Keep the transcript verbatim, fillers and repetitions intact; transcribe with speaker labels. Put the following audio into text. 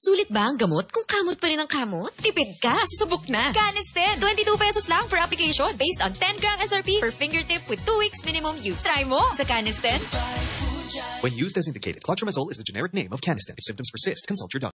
Speaker 1: Sulit ba ang gamot kung kamot pa rin ang kamot? Tipid ka, subok na. Canesten, twenty-two pesos lang per application based on ten gram S R P per fingertip with two weeks minimum use. Try mo sa Canesten.
Speaker 2: When used as indicated, clotrimazole is the generic name of Canesten. If symptoms persist, consult your doctor.